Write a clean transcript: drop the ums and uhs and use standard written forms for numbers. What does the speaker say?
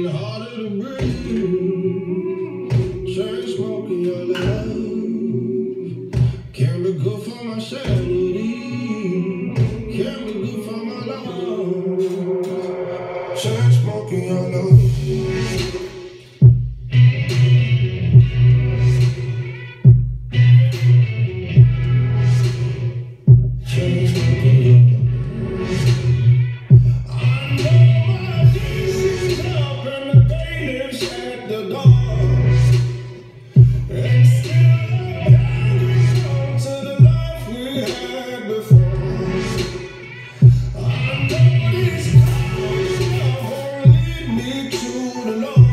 it harder to breathe. Chain smoking your love can't be good for my sanity. Can't be good for my love. Chain smoking your love. To the Lord.